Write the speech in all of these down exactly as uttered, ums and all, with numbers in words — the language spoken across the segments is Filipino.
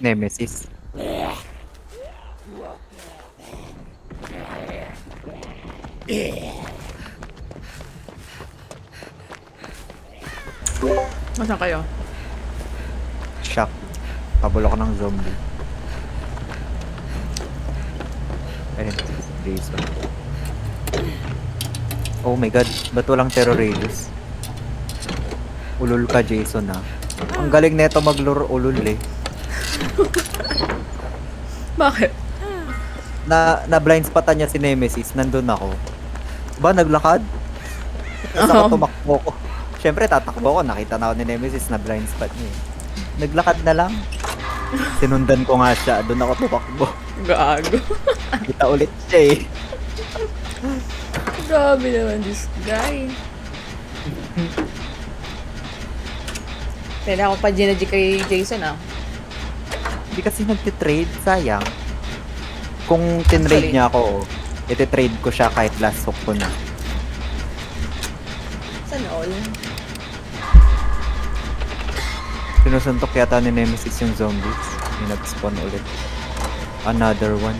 Nemesis. Nasaan kayo? Shock. Pabol ako ng zombie. Ayun, Jason. Oh my god, ba't walang terror radius? Ulul ka, Jason, ha? Ang galing neto maglaro ulul, eh. Bakit? Na, na blind spotan niya si Nemesis, nandun ako. Ba, naglakad? Tapos ako tumakbo ko. Siyempre, tatakbo ko. Nakita na ako ni Nemesis na blind spot niya, eh. Naglakad na lang. Sinundan ko nga siya. Doon ako tumakbo. Gago. Kita ulit siya, eh. Grabe naman this guy. Kailangan ko pa G kay Jason, ah. Hindi kasi nagtitrade, sayang. Kung tinrade niya ako, ititrade ko siya kahit last hook ko na. Sana all? Sinusuntok yata ni Nemesis yung zombies. Yung nag-spawn ulit. Another one.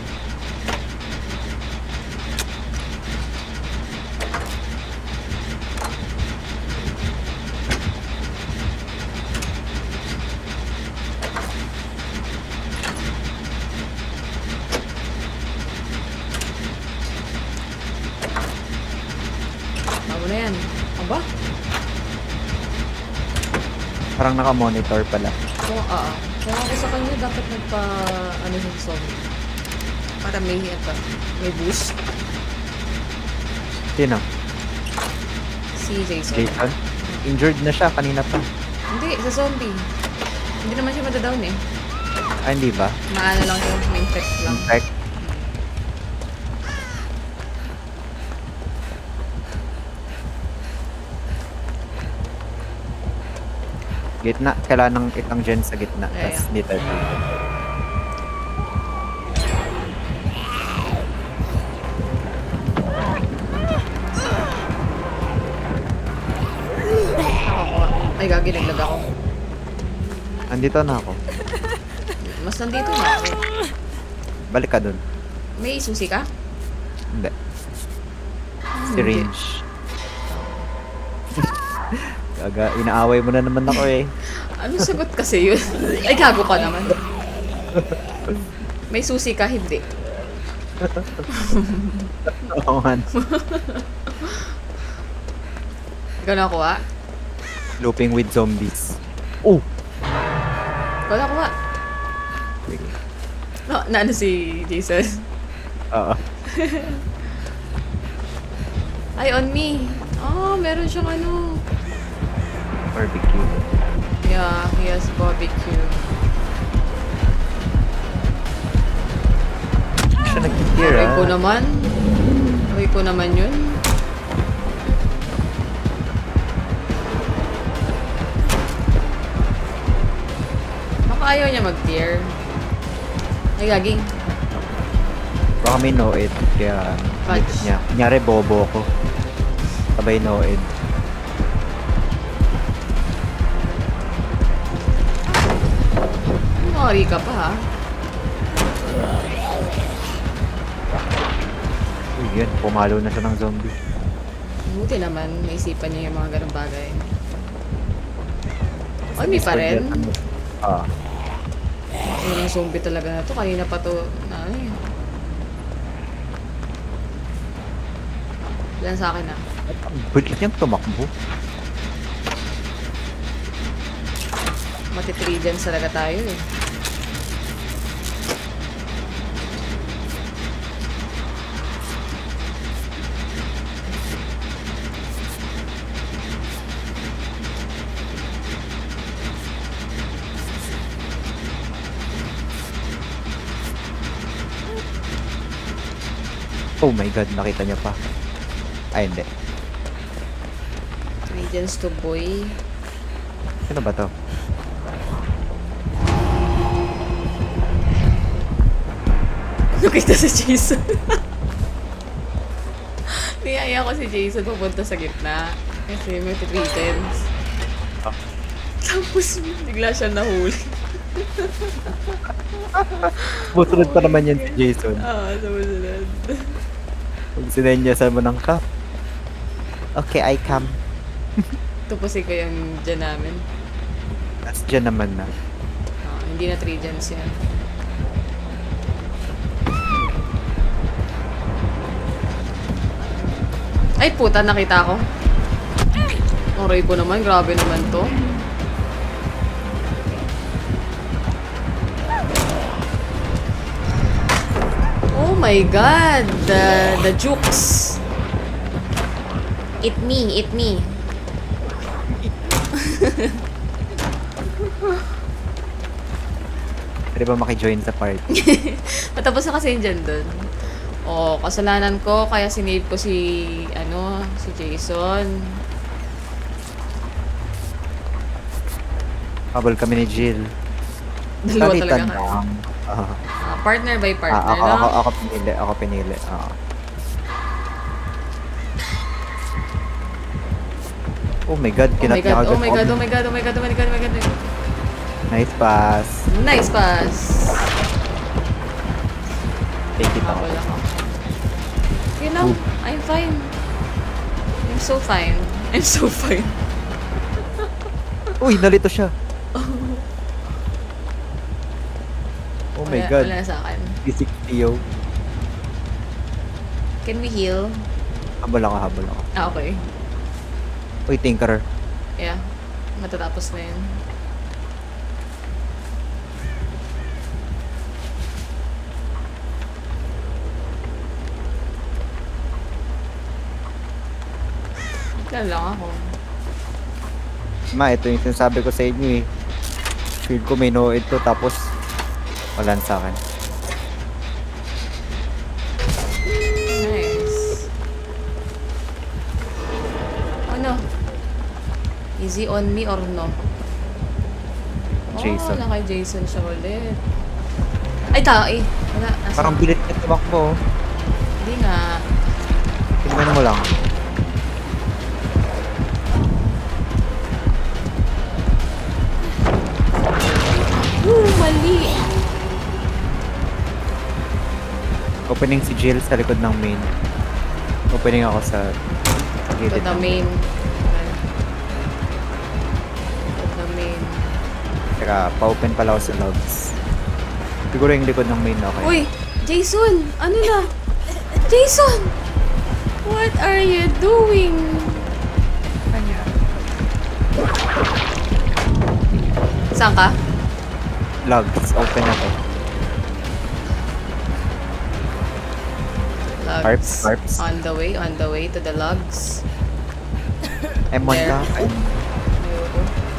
Tama na yan. Aba? Parang naka-monitor pala. Kung, ah, ah. Kung ako sa kanya, dapat nagpa, ano yung zombie. Para may, ito, may boost. Sino? Si Jason. Jason? Injured na siya kanina pa. Hindi, sa zombie. Hindi naman siya madadown eh. Ah, hindi ba? Maano lang yung main effect lang. Infect? Gitna. Kailangan ng itang gen sa gitna. Yeah, Tapos yeah. dito. Nakakuha. Ay, gagi, naglag ako. Andito na ako. Mas nandito na ako. Balik ka dun. May susi ka? Hindi. Hindi. Syringe. Gaga, inaaway mo na naman ako, eh. Ano sagot kasi yun? Ay, gago ka naman. May susi ka, hindi. Oo man. Ikaw nakuha? Looping with zombies. Oh! Ikaw nakuha? No, na ano si Jason? Oo. Ay, on me. Oh, meron siyang ano. Barbecue. Yeah, he has barbecue. Siya nag-gear, Aray ah. ko naman. Aray ko naman yun. Baka ayaw niya mag-tear. Ay, gaging. Baka may NOED, kaya Fudge. likit niya. Kunyari, bobo ko. Sabay NOED. Mari ka pa, ha? Uy, yan. Pumalo na siya ng zombie. Buti naman, naisipan niya yung mga ganong bagay. Ay, may pa rin. Ah. Yung zombie talaga na to. Kanina pa to, na ano yun. Yan sa akin, ha? Bilis niyang tumakbo. Mati-three gens talaga tayo, eh. Oh my god, nakita niya pa. Ay, hindi. three gens to boy. Sino ba to? Nakita si Jason. Niyaya ko si Jason pupunta sa gitna. Kasi may three gens. Ah. Tapos bigla siya nahuli. Busunod pa naman yan si Jason. Oo, sumusunod. Pag sinenyasan mo ng cup. Okay, I come. Tupusin ko yung dyan namin. Tapos dyan naman na. Ah, hindi na three gens yan. Ay, puta, nakita ko. Aray ko naman, grabe naman to. Oh my god, the, the jukes. Eat me, eat me. Pwede ba maki-join sa party? Matapos na kasi yun dyan dun. Oh, kasalanan ko, kaya sinave ko si, ano, si Jason. Habol kami ni Jill. Dalawa talaga Salitan kayo. lang. Ah, Ah, partner by partner, ah, ako, no? ako, ako pinili. Ako pinili. Ah. Oh my god, Oh my kinat niya god, agad. oh my god, oh my god, oh my god, oh my god, oh my god, oh my god. Nice pass. Nice pass. Take it out. Habol ako. Okay lang, I'm fine. I'm so fine. I'm so fine. Uy, nalito siya. Oh my Wala- god. Wala na sa akin. Basic Theo. Can we heal? Habol ako, habol ako. Ah, okay. Uy, Tinkerer. Yeah. Matatapos na yun. Wala lang ako. Ma, ito yung sinasabi ko sa inyo eh. Feel ko may NOED to, tapos wala sa akin. Nice. Oh no. Is he on me or no? Jason. Oh, naka Jason siya ulit. Ay, tao eh. Wala. Nasa... Parang bilit ka tumakbo. Hindi nga. Tingnan mo lang. Woo, mali. Opening si Jill sa likod ng main. Opening ako sa To gilid. the ng- main. To the main. Teka, pa-open pala ako sa logs. Siguro yung likod ng main, okay? Uy! Jason! Ano na? Jason! What are you doing? Kanya. Saan ka? Logs, open ako. Logs. Harps, harps. On the way, on the way to the logs. M one There. ka? Ay, Ayoko.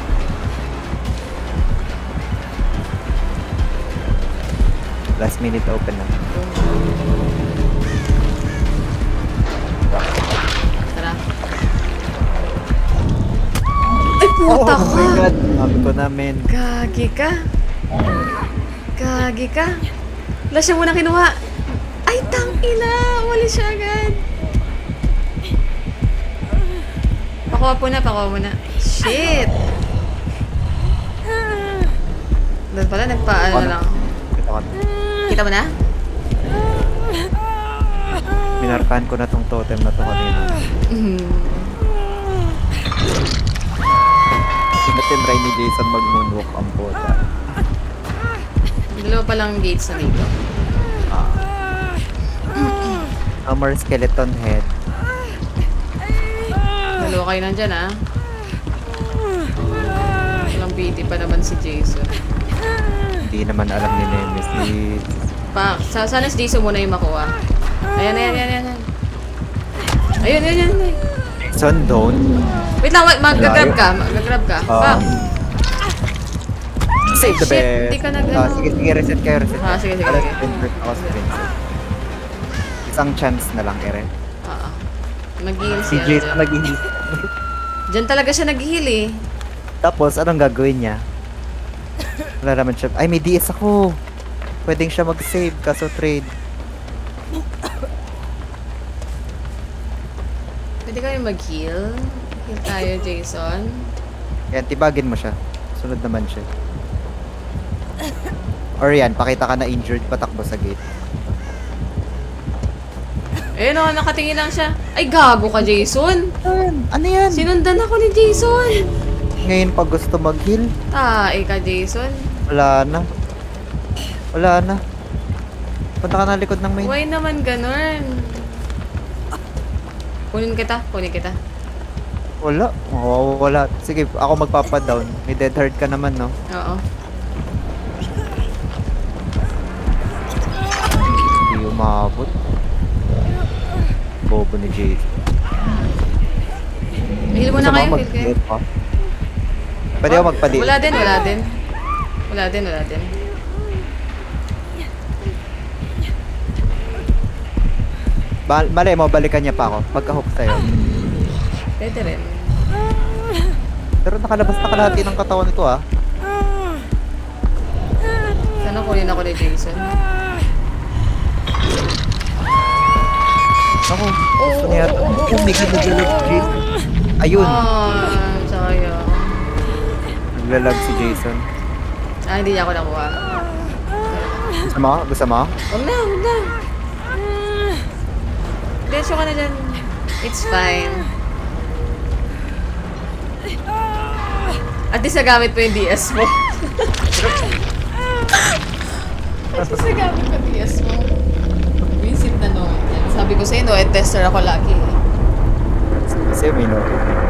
last minute open na. Tara. Ay, puta Oh ka! my god, sabi ko namin. Gagi ka. Gagi ka. Wala siya muna kinuha. Ay, tangina! Wala siya agad. Pakuha po na, pakuha mo na. Shit! Doon pala, nagpa-ano Ano? lang. Ito ka. Kita mo na? Minarkahan ko na tong totem na to kanina. Mhm. Natinry ni Jason mag-moonwalk ang puta. Dalawa pa lang gates na dito. Hammer skeleton head. Dalawa kayo nandyan, ah. Walang pity pa naman si Jason. Hindi naman alam ni Nemesis. Pa, sa sana si Jason muna yung makuha. Ayan, ayan, ayan, ayan. Ayun, ayun, ayun, ayun. Jason, don't. Wait lang, wait, mag-grab ka, mag-grab ka. Ah. Pa. Save the Shit, best. hindi ka nag- Ah, sige, sige, reset kayo, reset. Ah, sige, sige, Alas sige. Spencer, ako si Spencer. Isang chance na lang, Ere. Oo. Mag-heal Si siya. Jason nag-heal. Diyan talaga siya nag-heal eh. Tapos, anong gagawin niya? Wala naman siya. Ay, may D S ako. Pwedeng siya mag-save, kaso trade. Pwede kami mag-heal? Heal tayo, Jason. Yan, tibagin mo siya. Sunod naman siya. Or yan, pakita ka na injured, patakbo sa gate. Eh no, nakatingin lang siya. Ay, gago ka, Jason. Ano yan? Sinundan ako ni Jason. Ngayon pag gusto mag-heal, Tae ka, Jason. wala na. Wala na. Punta ka na likod ng main. Why naman ganun? Kunin kita, kunin kita. Wala. Oo, wala. Sige, ako magpapadown. May dead heart ka naman, no? Oo. Hindi umabot. Bobo ni Jay. Heal mo na kayo, heal kayo. Pwede ako magpadi. Wala din, wala din. Wala din, wala din. Ba Mali mo, balikan niya pa ako. Pagka-hook sa'yo. Pwede rin. Pero nakalabas na kalahati ng katawan ko, ah. Sana kunin ako ni Jason. Ako, gusto niya. Yung may naglalag si Jason. Ayun. Ah, sayang. Naglalag si Jason. Ah, hindi niya ako nakuha. Gusto mo? Gusto mo? Huwag na, huwag na. Diretso ka na dyan. It's fine. At least nagamit mo yung D S mo. At least nagamit mo yung D S mo. Visit na NOED yan. Sabi ko sa'yo, NOED tester ako lagi. Kasi may no.